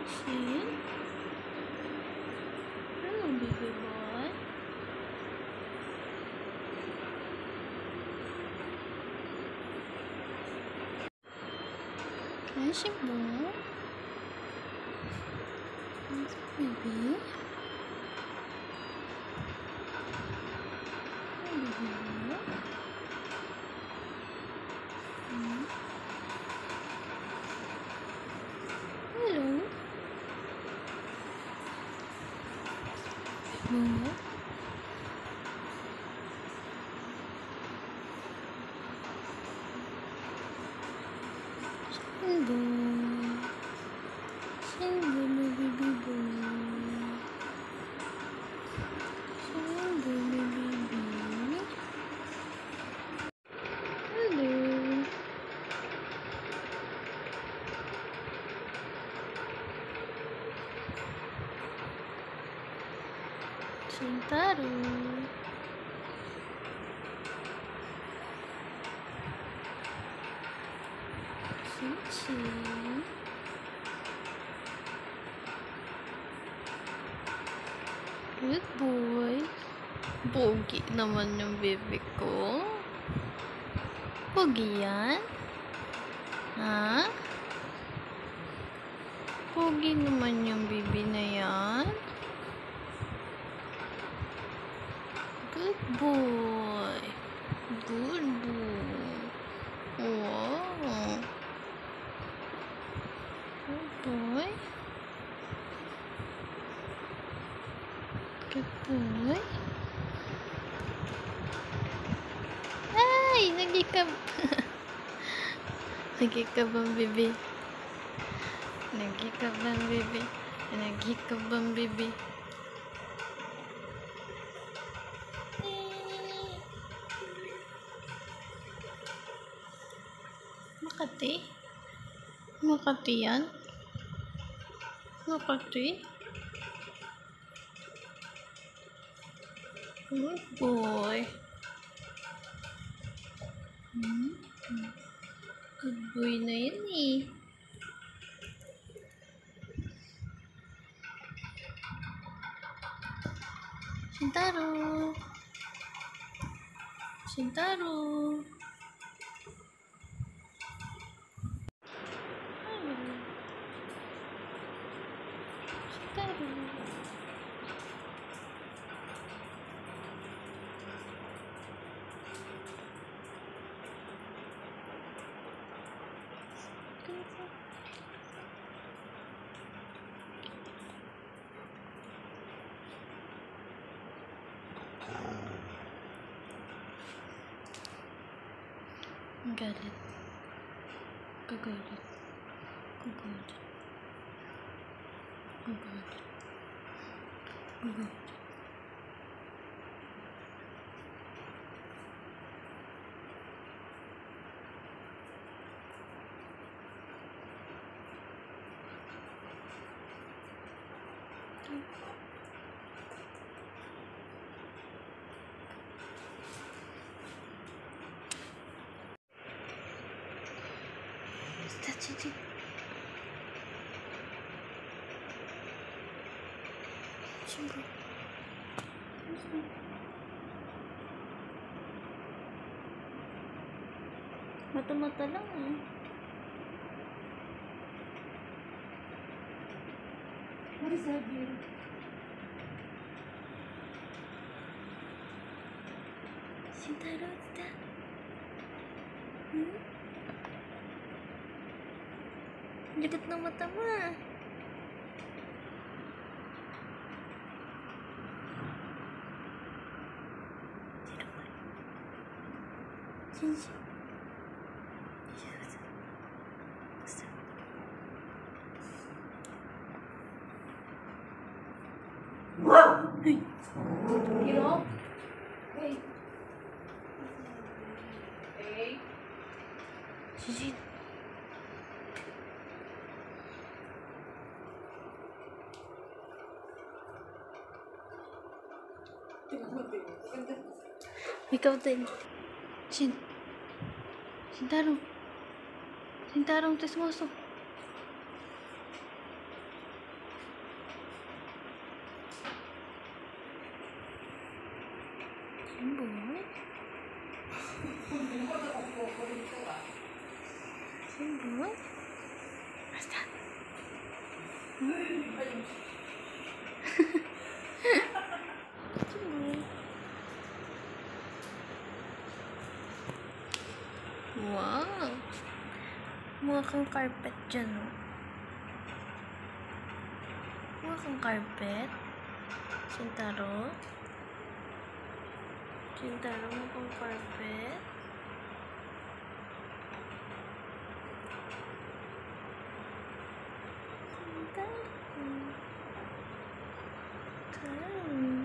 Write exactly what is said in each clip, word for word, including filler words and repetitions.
Shin? Hello, baby boy. Ayan si Bo. Ayan si baby. Ayan baby Bo. Hmm. Hello. Bo. Hello. Hello, my baby boy. Hello, my baby. Hello. Shintaro. Shinchin. Good boy. Pogi naman yung baby ko. Pogi yan? Ha? Pogi naman yung baby na yan. Good boy. Good boy. Wow. Good boy. Good boy. Ay! Nagikab. Nagikab ang bebe. Nagikab ang bebe. Nagikab ang bebe. Makati? Makati yan? Makati? Good boy. Hmm? Good boy na yan eh. Shintaro. Shintaro. Hello. Shintaro. Galit. Kagalit. Kagalit. Kagalit. Kagalit. Stop, Siyempre. Mata-mata lang eh. What is that view? Shintaro, what's that? Hmm? Likot ng mata mo ah. Sino ba? Hey. Get off. Hey. Hey. Gigi. Ikaw din. Shin. Shintarong. Shintarong, tesmoso. Jimboy? Jimboy? What's that? Hmm? Jimboy? Wow! Mukha kang carpet dyan, oh. Mukha kang carpet. Shintaro? Shintaro, mukha kang carpet. Shintaro. Shintaro.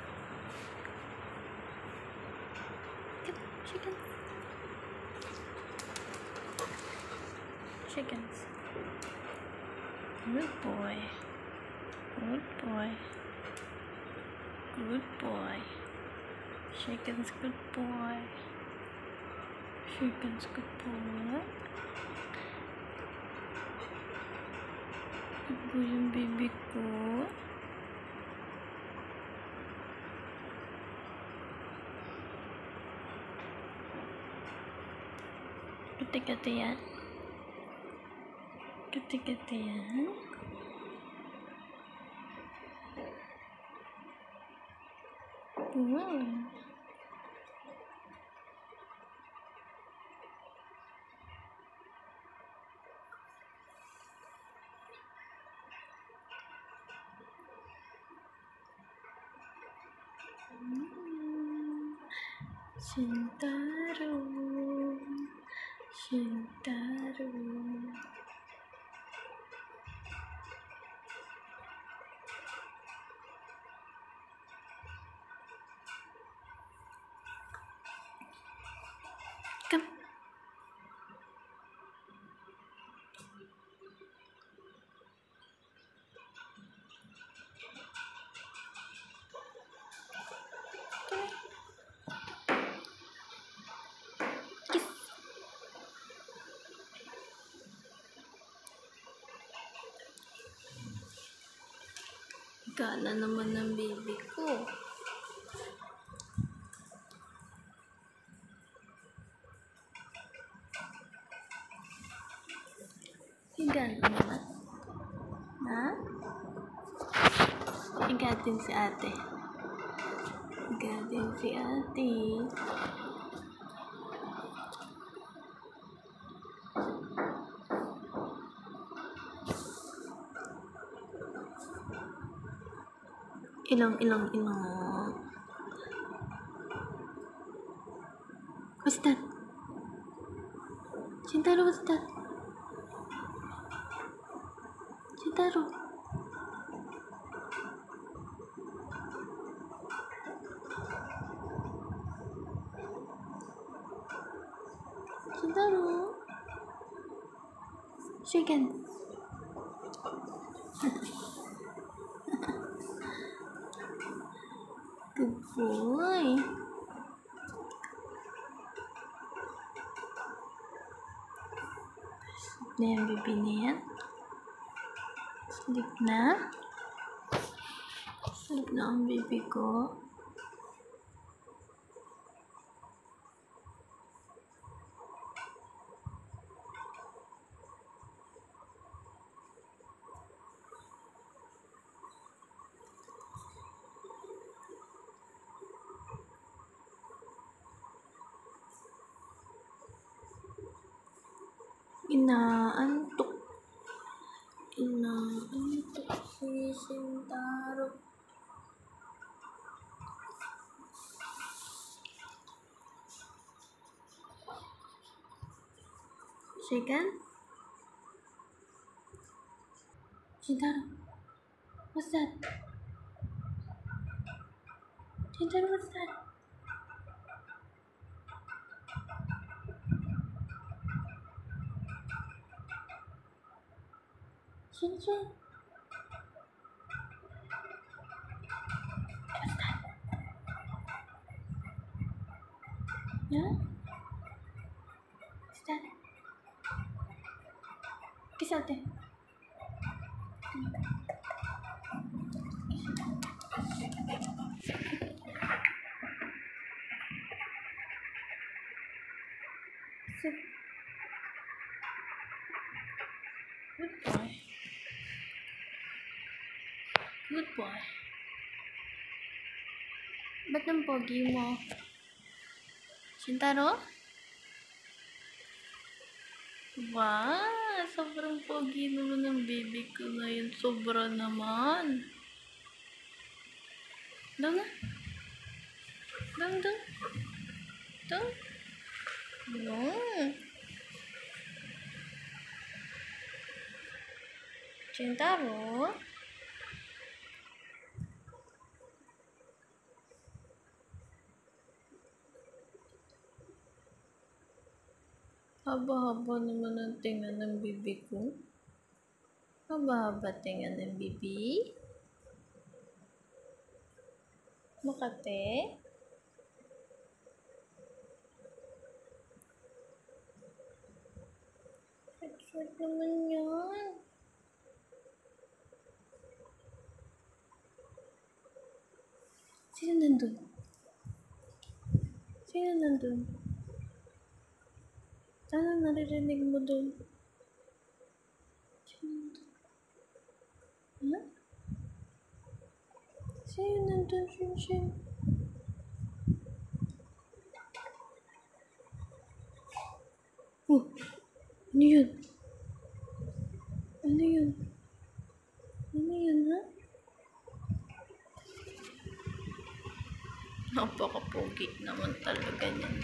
Chickens. Chickens. Good boy. Good boy. Good boy. Chicken's good boy. Chicken's good boy. Good boy yung baby ko. Kati-kati yan. Kati-kati yan. Wow. Shintaro. Shintaro. Come. Kiss. Gala naman ng baby ko. Higaan ka naman. Ha? Higatin si ate. Higatin si ate. Ilong, ilong, ilong. What's that? Shintaro, what's that? Shintaro. Shintaro. Chicken. Good boy. Sleep na yung baby na yan. Sleep na. Sleep na ang baby ko. Inaantok. Inaantok si Shintaro. Chicken? Shintaro. What's that? Shintaro, what's that? Shin-chan. What's that? Yeah? What's that? Kiss ate. Good boy. Ba't ang pogi mo? Shintaro? Wow! Sobrang pogi naman ng baby ko ngayon. Sobra naman. Daw na. Daw, daw. Daw. Daw. Shintaro? Haba-haba naman ang tinga ng bibi ko. Haba-haba tinga ng bibi. Makate? Sweet naman yan. Sino nandun? Sino nandun? Ano naririnig mo doon? Ha? Sino nandun, Shinshin? Oh! Ano yun? Ano yun? Ano yun, ha? Napaka-pogi naman talaga niyan.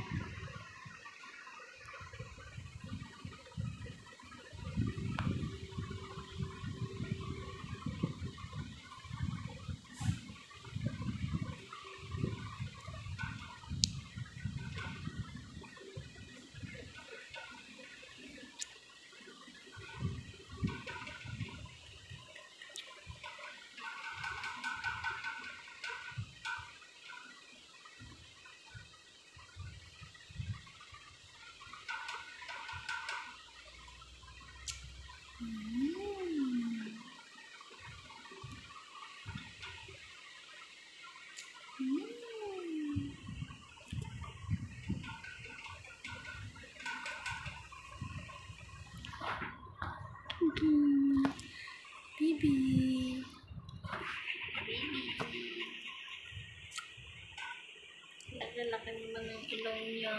Hmm. Baby. Baby. Laki-laki naman ng ilong niya.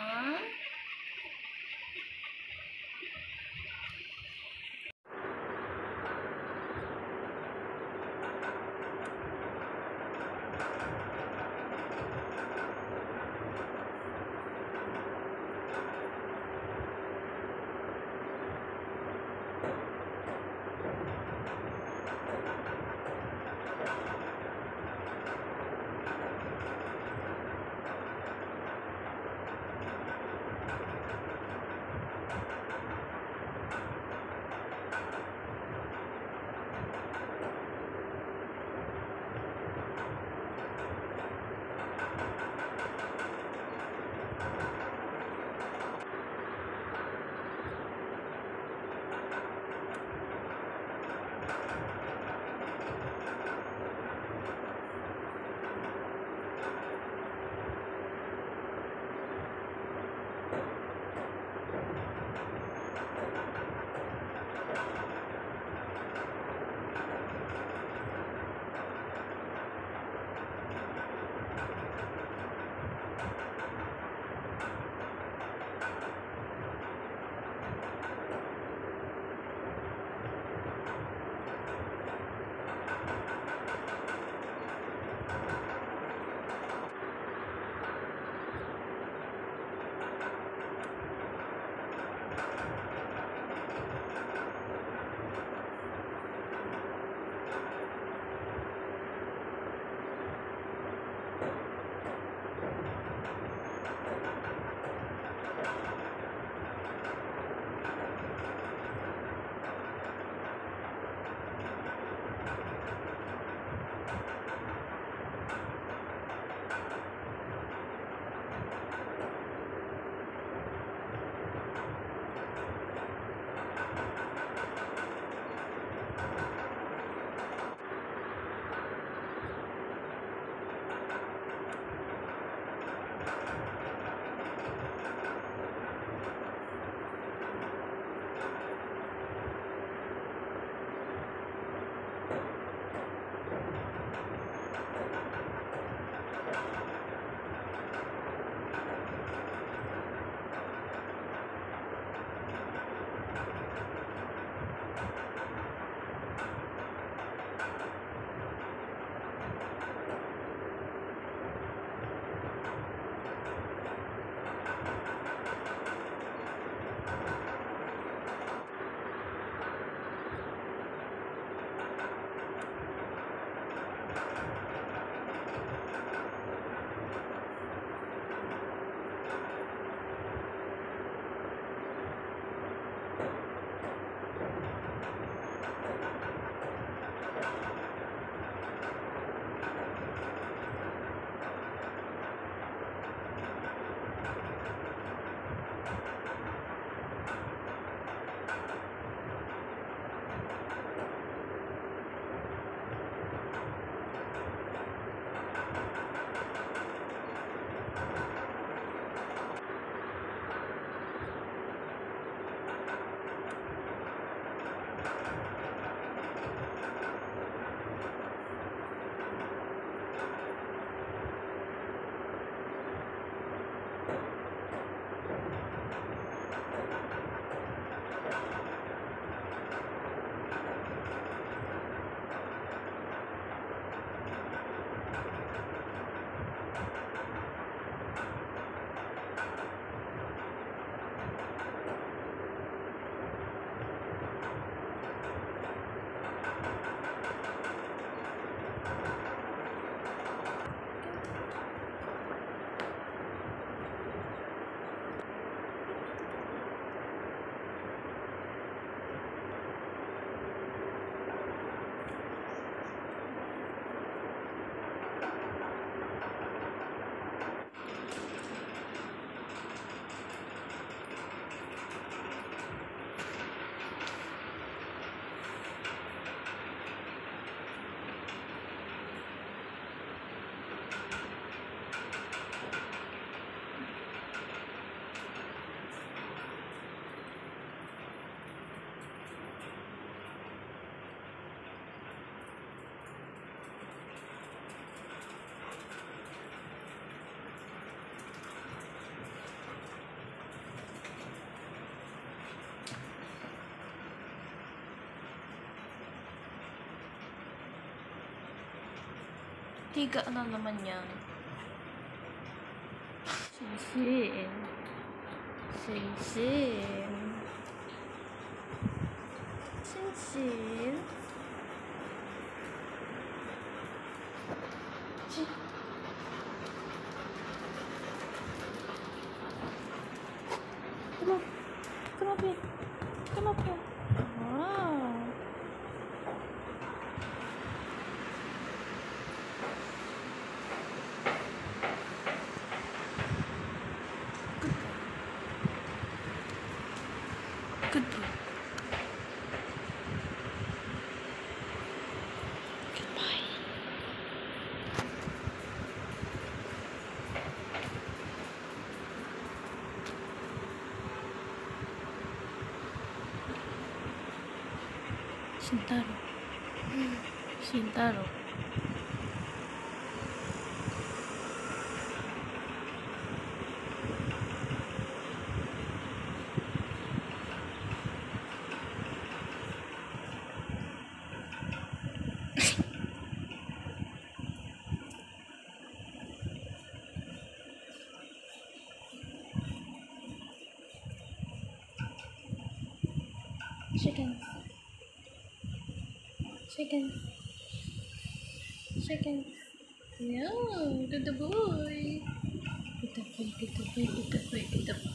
Higa na naman yan. Sinsin. Sinsin. Sinsin. Sin. Come on. Come up here. Come up here. Wow. Good boy. Good boy. Goodbye. Shintaro. Shintaro. Chicken. Chicken. Chicken. Yeah, good boy. Good boy, good boy, good boy, good boy.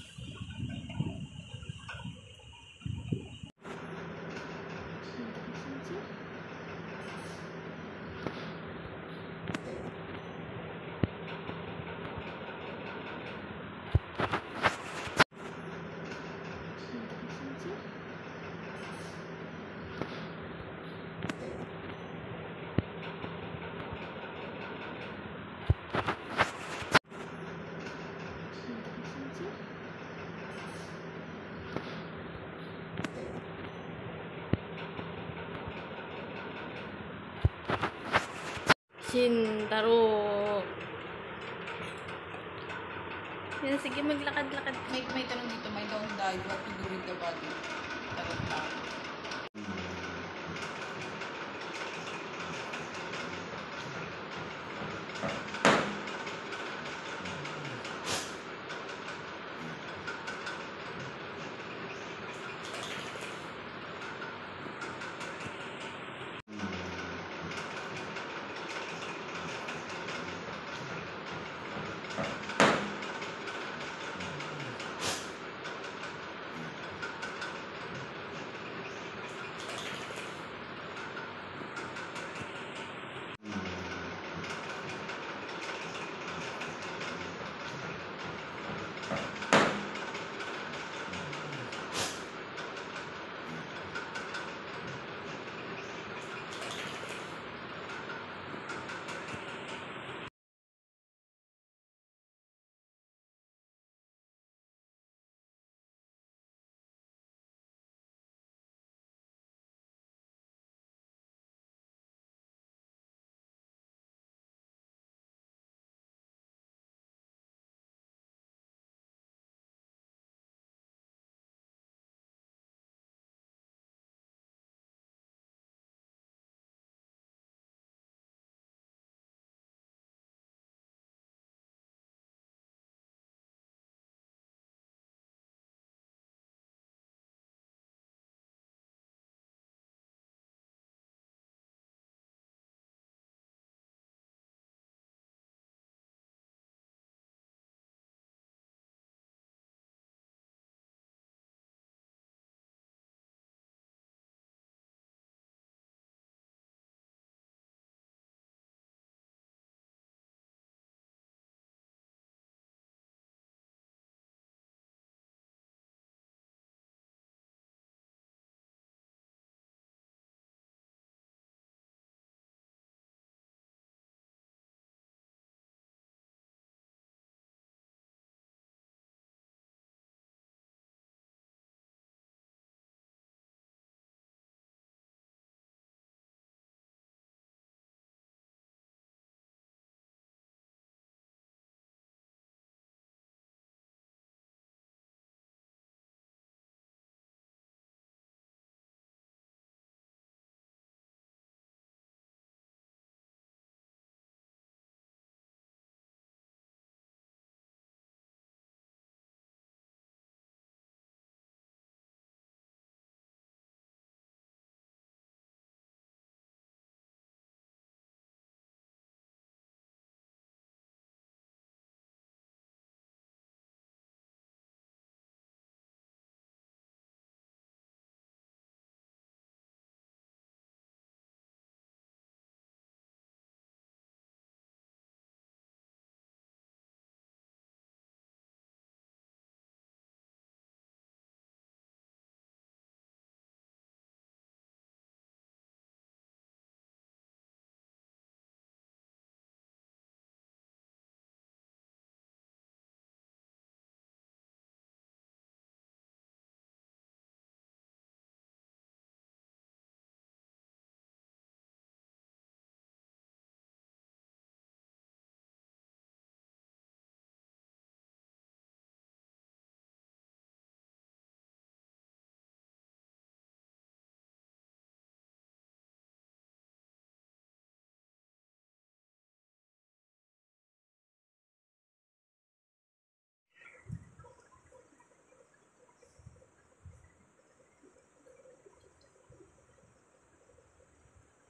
Shintaro. Yan, sige, maglakad-lakad. May, may tanong dito, may don't die, what to do with the body? Tanong lang.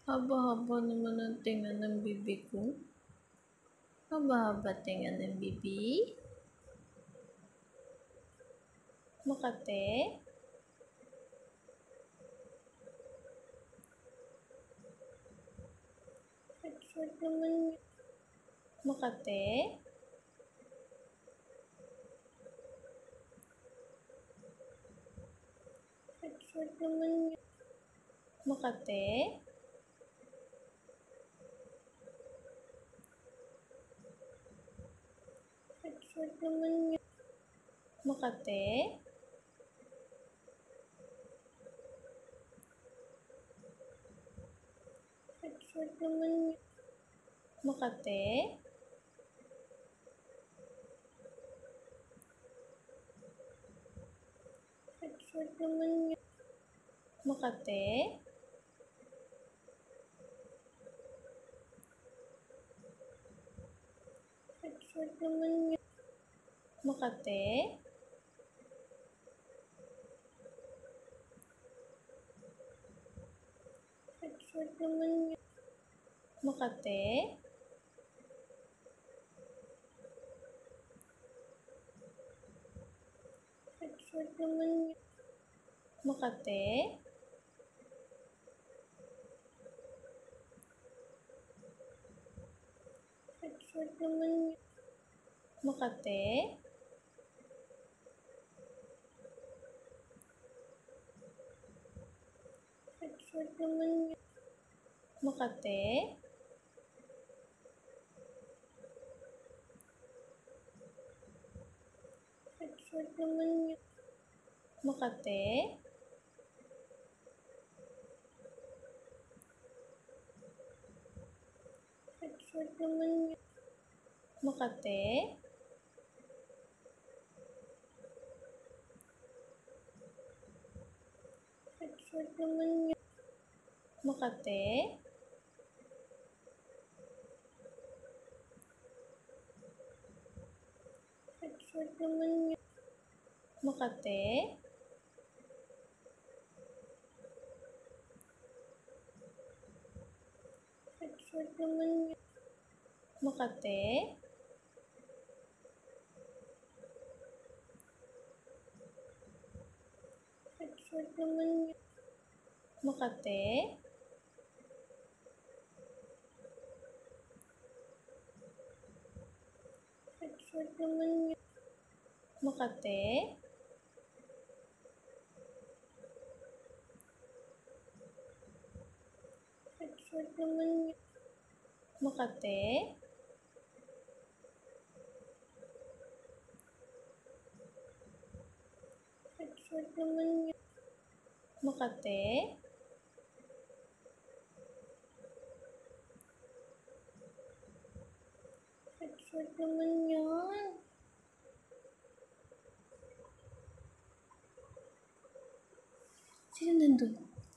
Haba-haba naman ang tinga ng bibig ko. Haba-haba tinga ng bibi. Makate. Short naman yun. Makate. Short naman yun. Makate. Short naman yun. Makate. Short naman yun. Makate. Short naman yun. Makate. Short naman yun. Makate. Short naman yun. Makate. Short naman yun. Makate. Short naman yun. Makate. Short naman yun. Makate. Short naman yun. Makate. Short naman yun. Makate. Short naman yun. Makate. Short naman yun. Makate. Short naman yun. Makate. Short naman yun. Makate. Short naman yun. Makate. Short naman yun. Makate. Short naman yun. Makate. Short naman yan. Sino nandun?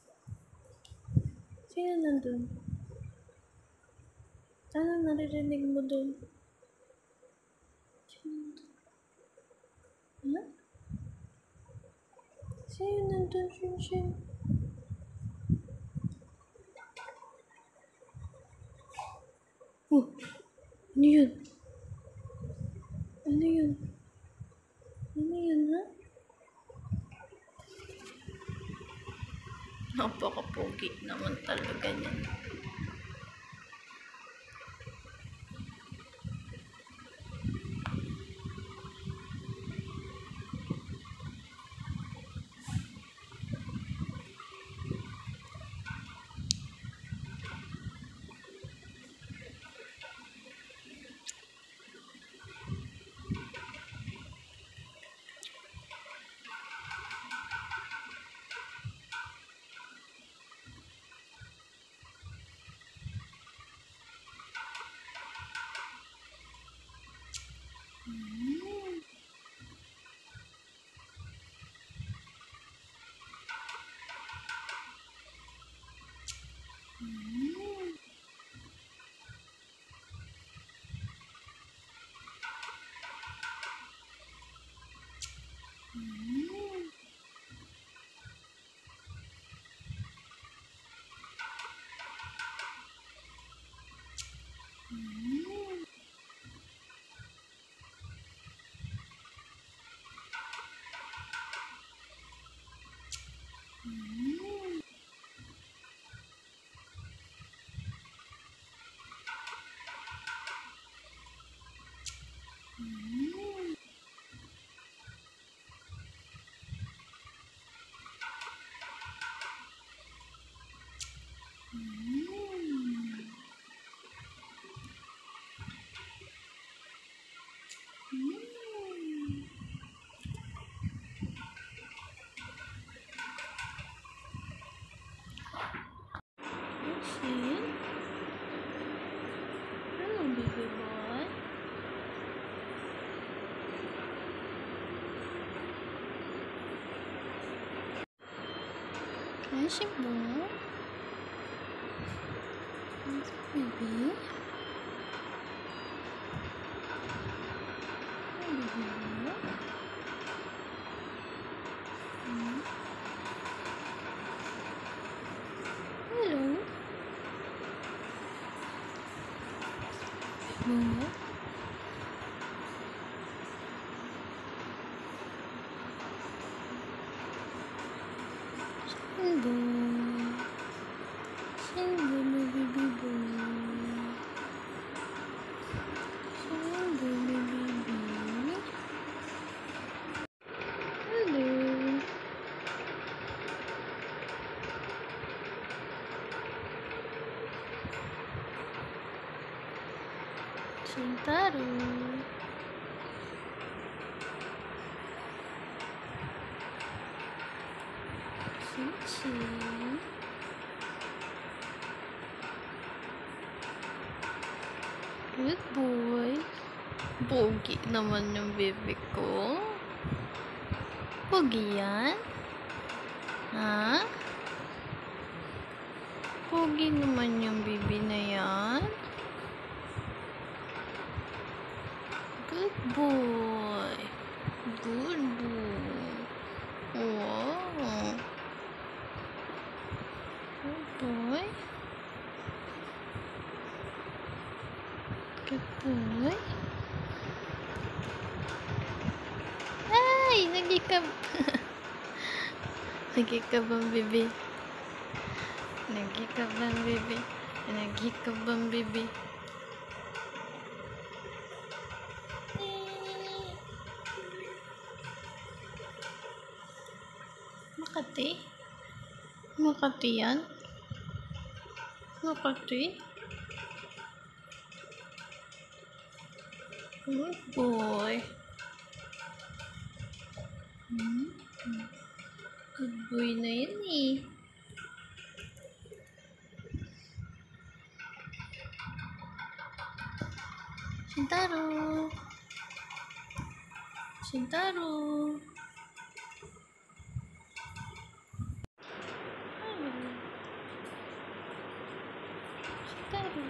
Sino nandun? Ano naririnig mo dun? Sino nandun? Ha? Sino nandun? Sino sino? Oh! Ano yun? Ano yun? Ano yun, ha? Napaka-pogi naman talaga niyan. Senshin mo? Baby? Baby mo? Hmm? Hello? Mo? Shinbo? Shinbo mo, baby boy? Shinbo mo, baby? Hello? Shintaro? Shinchin? Good boy. Pogi naman yung baby ko. Pogi yan? Ha? Pogi naman yung baby na yan. Good boy. Good boy. Wow. Good boy. Good boy. Ay! Nagikab. Nagikab ang bibi. Nagikab ang bibi. Nagikab ang bibi. Makati? Makati yan? Makati? Good boy. Hmm? Good boy na yan eh. Shintaro. Shintaro. Hello. Shintaro.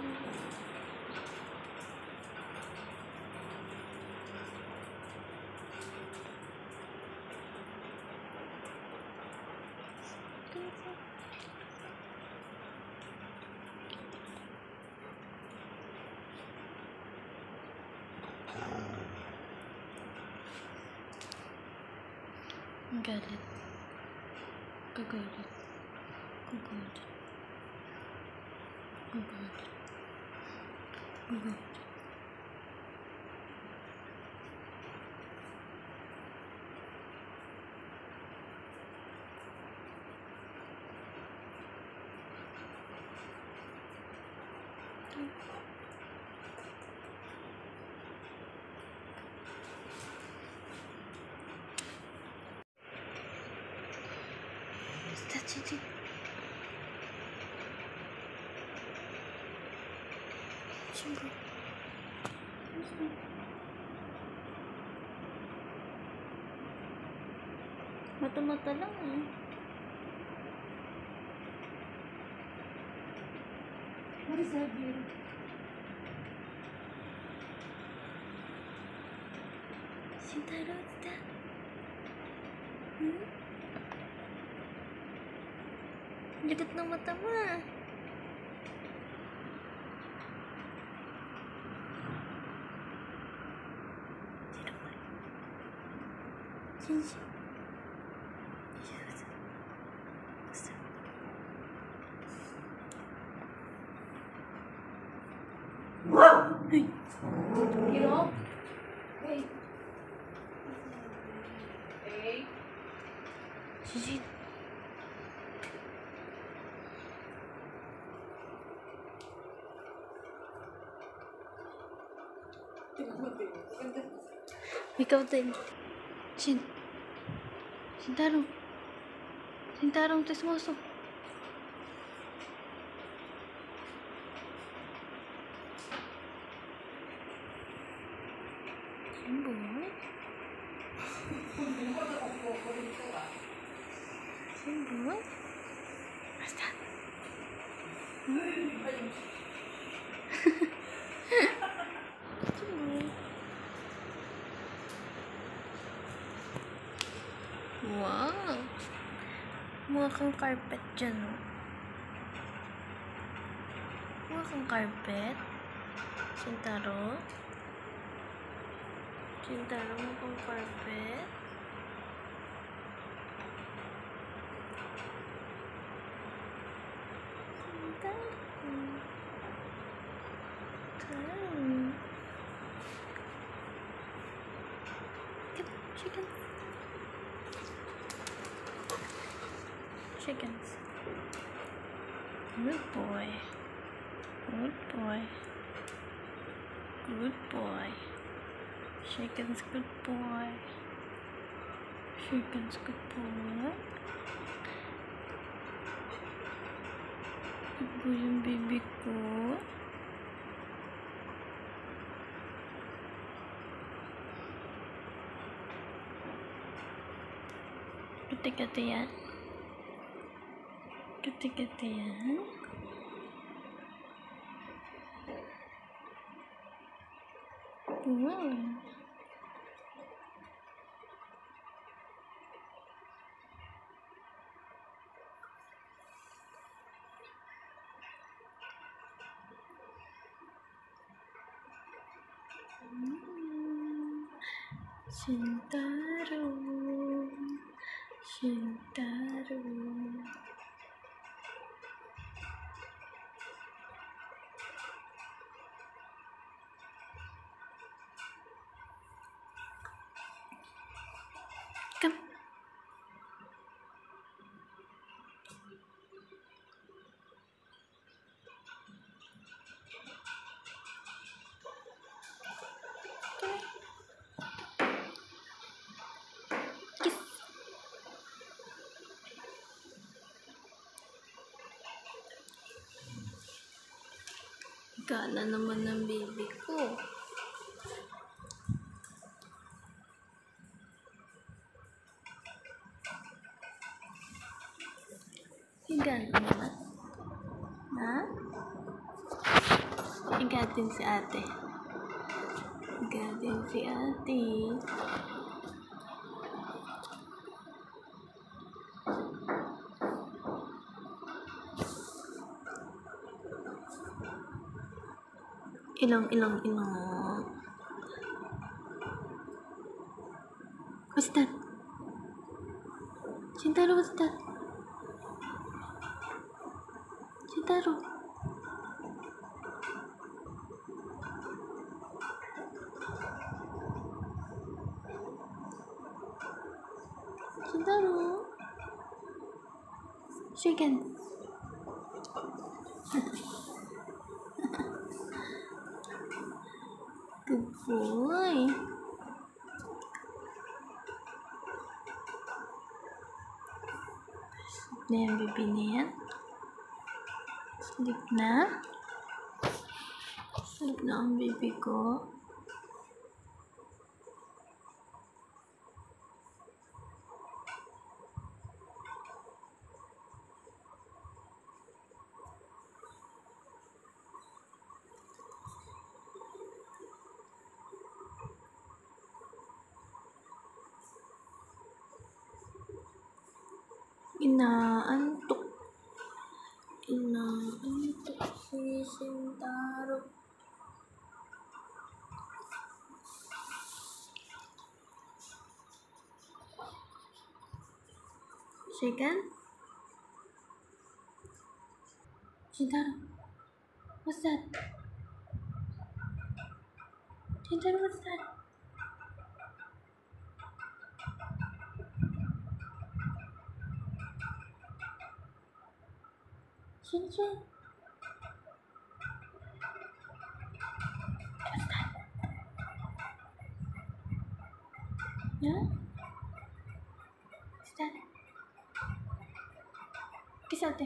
Galit. Gagalit. Gagalit. Gagalit. Gagalit. Touch it. Siyempre. Mata-mata lang eh. What is that, beauty? Shintaro, what's that? Hmm? Ligat ng mata mo ah. Sino ba? Shinshin. Gusto. Hey! Hiro? Hey. Hey. Shinshin. Ikaw din. Shin. Shintaro. Shintarong tismoso. Shinboy? Shinboy? Wow! Mukha kang carpet dyan, oh. Mukha kang carpet. Shintaro? Shintaro, mukha kang carpet. Shintaro. Shintaro. Chickens. Chickens. Good boy. Good boy. Good boy. Chickens, good boy. Chickens, good boy. Good boy yung baby ko. Kati-kati yan. Kati-kati yan. Wow. Shintaro. Shintaro. Come. Kiss. Gana naman ng baby ko. Gana naman. Ha? Igatin si ate. Igatin si ate. Ilong, ilong, ilong. What's that? Shintaro, what's that? Shintaro. Shintaro. Chicken. Good boy. Sleep na yung baby na yan. Sleep na. Sleep na ang baby ko. Inaantok. Inaantok si Shintaro. Chicken? Shintaro. What's that? Shintaro, what's that? Shin Shin. What's that? Yeah? What's that? Kiss ate.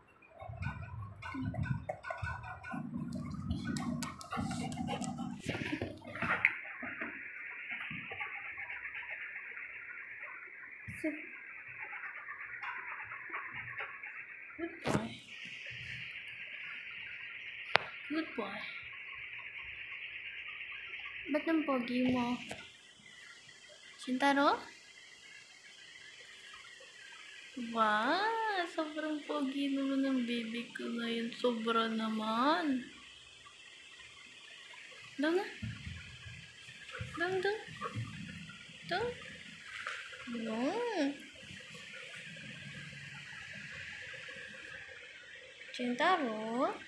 Sit. Good boy. Good boy. Ba't ang pogi mo? Shintaro? Wow! Sobrang pogi naman ng baby ko ngayon. Sobra naman. Daw na. Daw, daw. Daw. No. Shintaro?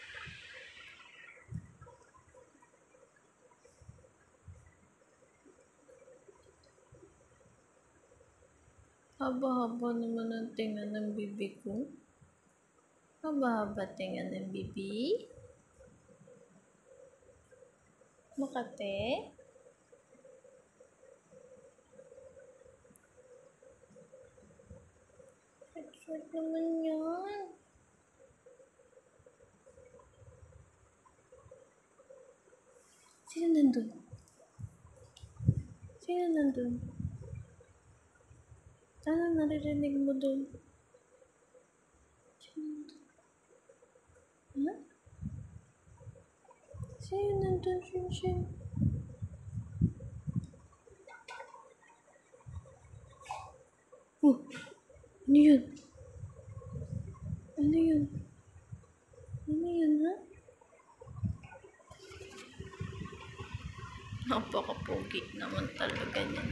Haba-haba naman ang tinga ng bibi ko. Haba-haba tinga ng bibi. Makate? Short naman yan. Sino nandun? Sino nandun? Ano naririnig mo dun? Sino nandun? Ha? Sino nandun, Shinshin? Oh! Ano yun? Ano yun? Ano yun, ha? Napaka-pogi naman talaga niyan.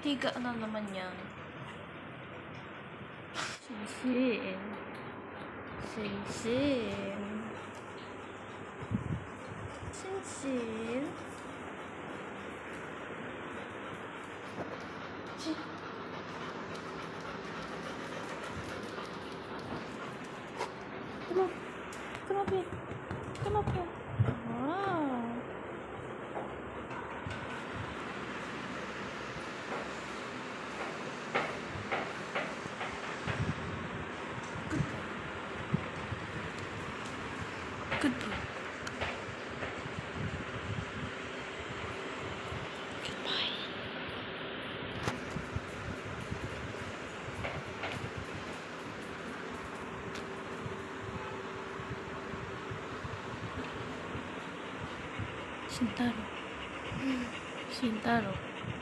Tiga na naman yan. Sinsin. Sinsin. Sinsin. Sin. Come on. Come up here. Come up here. Wow. Good boy. Good boy. Goodbye. Shintaro. Shintaro.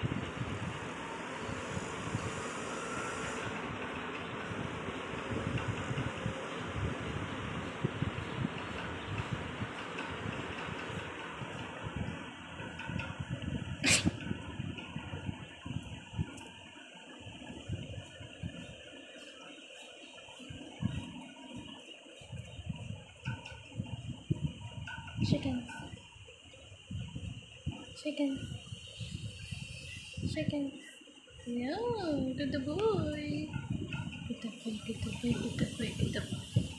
Chicken. Chicken. Chicken. Yeah, good boy. Good boy, good boy, good boy, good boy.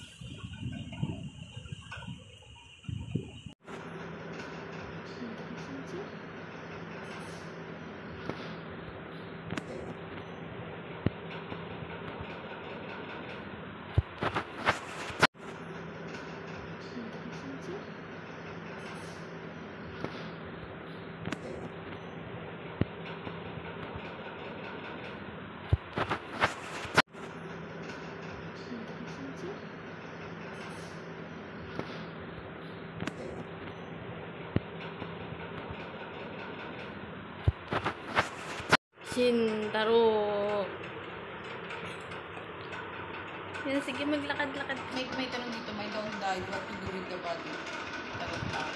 Shintaro. Yan, sige, maglakad-lakad. May, may tanong dito, may don't die, what to do with the body? Tanong lang.